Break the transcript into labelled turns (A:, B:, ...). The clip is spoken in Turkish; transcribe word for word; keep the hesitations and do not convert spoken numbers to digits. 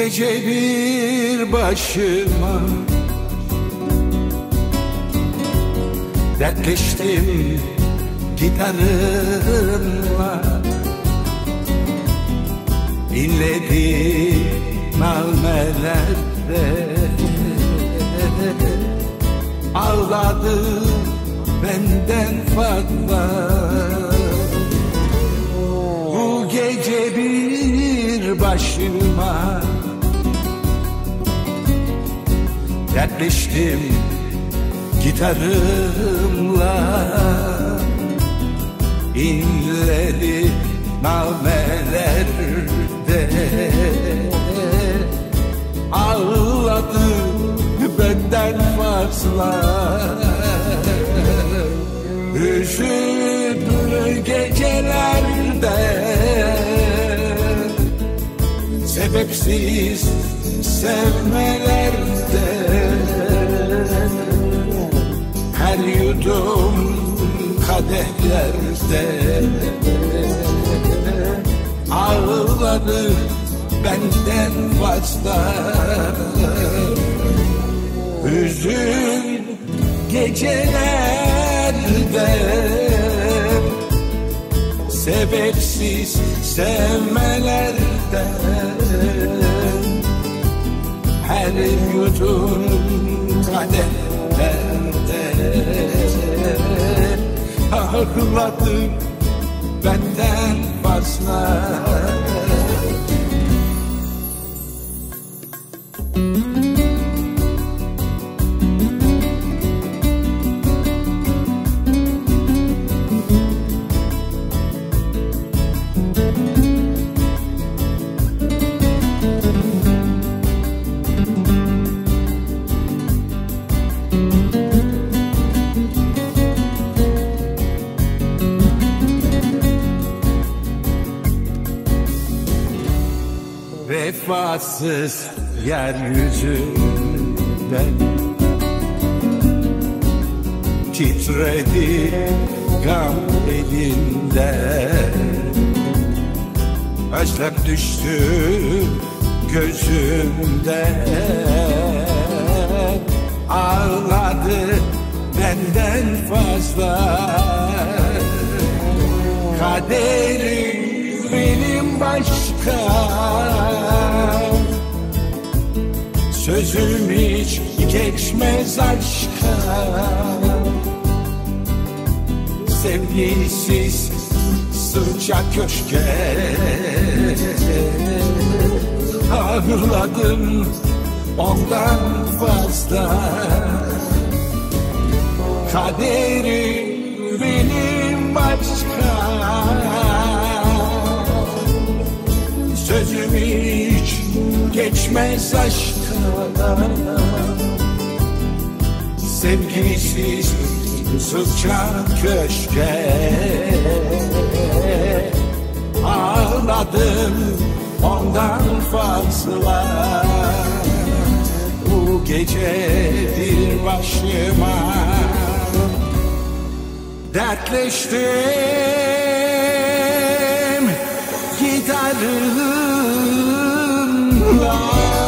A: gece bir başıma dertleştim gitarımla, inledim namelerde, ağladım benden fazla. Bu gece bir başıma dertleştim gitarımla, inledi namelerde, ağladı benden fazla. Hüzünlü gecelerde, sebepsiz sevmelerde, her yudum kadehlerde, ağladı benden fazla. Hüzün gecelerde, sebepsiz sevmelerde, her yudum kadehlerde, ağladı benden fazla. Vefasız yeryüzünde titredi gam elinde, özlem düştü gözümde, ağladı benden fazla. Kaderim benim başka, sözüm hiç geçmez aşka. Sevgisiz sıcak köşke, ağladım ondan fazla. Kaderim benim başka, sözüm hiç geçmez aşka. Sevgisiz sıcak köşke, ağladım ondan fazla. Bu gece bir başıma dertleştim gitarımla.